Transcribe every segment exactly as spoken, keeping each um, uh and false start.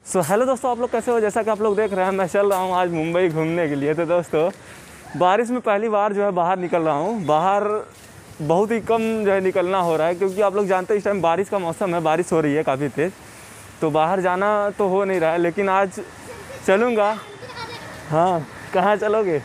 So hello दोस्तों, आप लोग कैसे हो। जैसा कि आप लोग देख रहे हैं, मैं चल रहा हूँ आज मुंबई घूमने के लिए। तो दोस्तों बारिश में पहली बार जो है बाहर निकल रहा हूँ। बाहर बहुत ही कम जो है निकलना हो रहा है, क्योंकि आप लोग जानते हैं इस टाइम बारिश का मौसम है, बारिश हो रही है काफ़ी तेज़। तो बाहर जाना तो हो नहीं रहा है, लेकिन आज चलूँगा। हाँ, कहाँ चलोगे?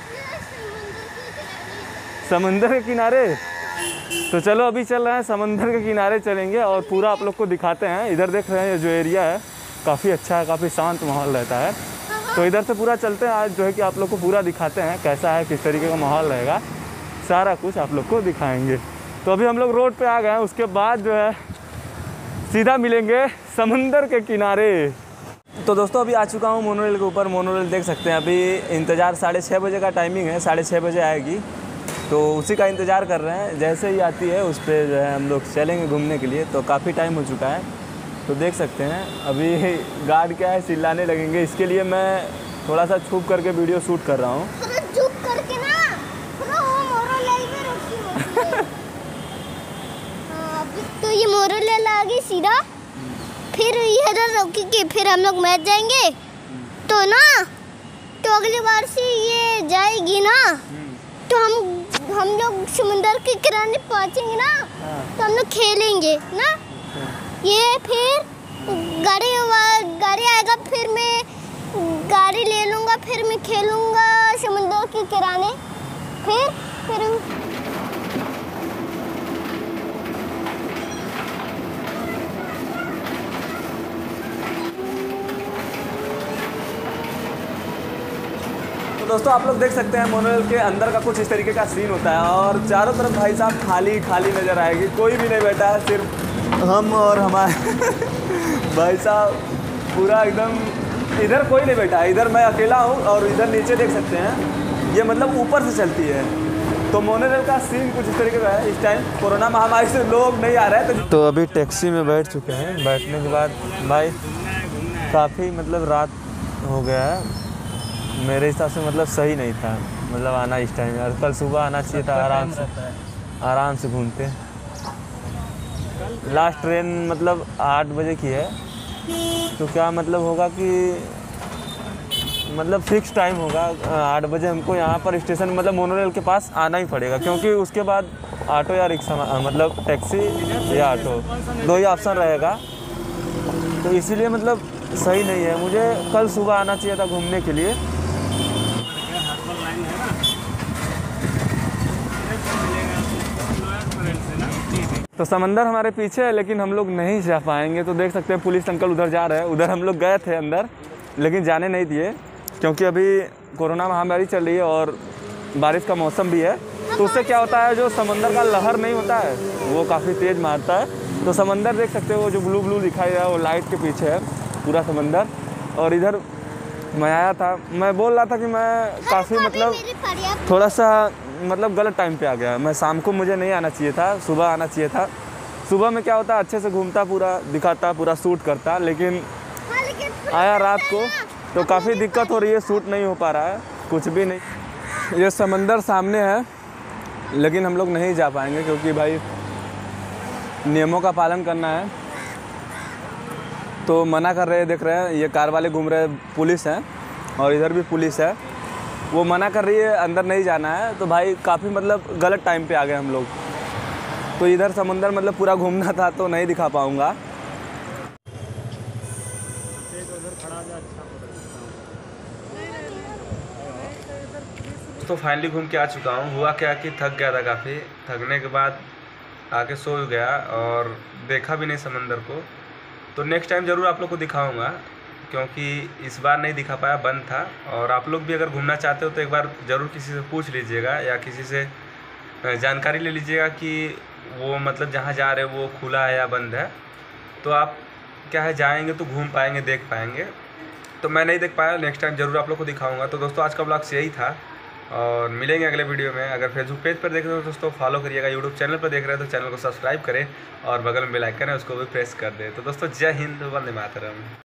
समंदर के किनारे। तो चलो अभी चल रहे हैं, समंदर के किनारे चलेंगे और पूरा आप लोग को दिखाते हैं। इधर देख रहे हैं ये जो एरिया है काफ़ी अच्छा है, काफ़ी शांत माहौल रहता है। तो इधर से पूरा चलते हैं आज जो है कि आप लोग को पूरा दिखाते हैं कैसा है, किस तरीके का माहौल रहेगा, सारा कुछ आप लोग को दिखाएंगे। तो अभी हम लोग रोड पे आ गए हैं, उसके बाद जो है सीधा मिलेंगे समंदर के किनारे। तो दोस्तों अभी आ चुका हूँ मोनोरेल के ऊपर। मोनोरेल देख सकते हैं, अभी इंतज़ार साढ़े छः बजे का टाइमिंग है, साढ़े छः बजे आएगी। तो उसी का इंतज़ार कर रहे हैं, जैसे ही आती है उस पर जो है हम लोग चलेंगे घूमने के लिए। तो काफ़ी टाइम हो चुका है, तो देख सकते हैं अभी गार्ड क्या है चिल्लाने लगेंगे। इसके लिए मैं थोड़ा सा छुप करके वीडियो शूट कर रहा हूँ। छुप करके ना मोनोरेल में रुकी होती है। अभी तो ये मोनोरेल आ गई सीधा, फिर इधर रुकेगी, फिर हम लोग मैच जाएंगे। तो ना तो अगली बार से ये जाएगी ना, तो हम हम लोग समुद्र के किनारे पहुंचेंगे ना, तो हम लोग खेलेंगे ना। ये फिर गाड़ी गाड़ी आएगा, फिर मैं गाड़ी ले लूँगा, फिर मैं खेलूँगा समुद्र के किनारे। फिर फिर दोस्तों आप लोग देख सकते हैं मोनोरेल के अंदर का कुछ इस तरीके का सीन होता है और चारों तरफ भाई साहब खाली खाली नज़र आएगी, कोई भी नहीं बैठा है, सिर्फ हम और हमारे भाई साहब पूरा एकदम। इधर कोई नहीं बैठा है, इधर मैं अकेला हूँ और इधर नीचे देख सकते हैं ये मतलब ऊपर से चलती है। तो मोनोरेल का सीन कुछ इस तरीके का है। इस टाइम कोरोना महामारी से लोग नहीं आ रहे हैं। तो, तो अभी टैक्सी में बैठ चुके हैं। बैठने के बाद भाई काफ़ी मतलब रात हो गया है, मेरे हिसाब से मतलब सही नहीं था मतलब आना इस टाइम यार। कल सुबह आना चाहिए था, आराम से आराम से घूमते। लास्ट ट्रेन मतलब आठ बजे की है, तो क्या मतलब होगा कि मतलब फिक्स टाइम होगा आठ बजे हमको यहाँ पर स्टेशन मतलब मोनोरेल के पास आना ही पड़ेगा, क्योंकि उसके बाद ऑटो या रिक्शा मतलब टैक्सी या ऑटो दो ही ऑप्शन रहेगा। तो इसीलिए मतलब सही नहीं है। मुझे कल सुबह आना चाहिए था घूमने के लिए। तो समंदर हमारे पीछे है, लेकिन हम लोग नहीं जा पाएंगे। तो देख सकते हैं पुलिस अंकल उधर जा रहे हैं। उधर हम लोग गए थे अंदर, लेकिन जाने नहीं दिए, क्योंकि अभी कोरोना महामारी चल रही है और बारिश का मौसम भी है। तो उससे क्या होता है, जो समंदर का लहर नहीं होता है वो काफ़ी तेज़ मारता है। तो समंदर देख सकते हो, वो जो ब्लू ब्लू दिखाई दे रहा है वो लाइट के पीछे है पूरा समंदर। और इधर मैं आया था, मैं बोल रहा था कि मैं काफ़ी मतलब थोड़ा सा मतलब गलत टाइम पे आ गया। मैं शाम को मुझे नहीं आना चाहिए था, सुबह आना चाहिए था। सुबह में क्या होता अच्छे से घूमता, पूरा दिखाता, पूरा शूट करता, लेकिन आया रात को तो काफ़ी दिक्कत हो रही है, शूट नहीं हो पा रहा है कुछ भी नहीं। ये समंदर सामने है, लेकिन हम लोग नहीं जा पाएंगे क्योंकि भाई नियमों का पालन करना है। तो मना कर रहे हैं, देख रहे हैं ये कार वाले घूम रहे हैं, पुलिस है और इधर भी पुलिस है, वो मना कर रही है अंदर नहीं जाना है। तो भाई काफ़ी मतलब गलत टाइम पे आ गए हम लोग। तो इधर समंदर मतलब पूरा घूमना था तो नहीं दिखा पाऊँगा। तो फाइनली घूम के आ चुका हूँ। हुआ क्या कि थक गया था काफ़ी, थकने के बाद आके सो गया और देखा भी नहीं समंदर को। तो नेक्स्ट टाइम ज़रूर आप लोग को दिखाऊंगा, क्योंकि इस बार नहीं दिखा पाया, बंद था। और आप लोग भी अगर घूमना चाहते हो तो एक बार ज़रूर किसी से पूछ लीजिएगा या किसी से जानकारी ले लीजिएगा कि वो मतलब जहाँ जा रहे हैं वो खुला है या बंद है। तो आप क्या है जाएंगे तो घूम पाएंगे, देख पाएंगे। तो मैं नहीं देख पाया, नेक्स्ट टाइम ज़रूर आप लोग को दिखाऊँगा। तो दोस्तों आज का ब्लॉग यही था और मिलेंगे अगले वीडियो में। अगर फेसबुक पेज पर देख रहे हो तो दोस्तों फॉलो करिएगा, यूट्यूब चैनल पर देख रहे हो तो चैनल को सब्सक्राइब करें और बगल में बेल आइकन है उसको भी प्रेस कर दें। तो दोस्तों जय हिंद, वंदे मातरम।